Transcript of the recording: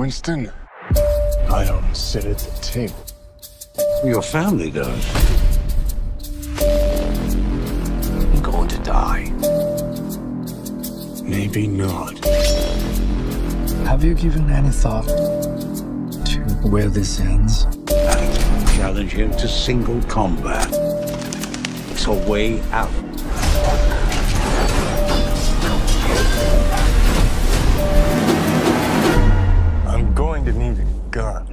Winston? I don't sit at the table. Your family does. I'm going to die. Maybe not. Have you given any thought to where this ends? I challenge him to single combat. It's a way out. I'm going to need a gun.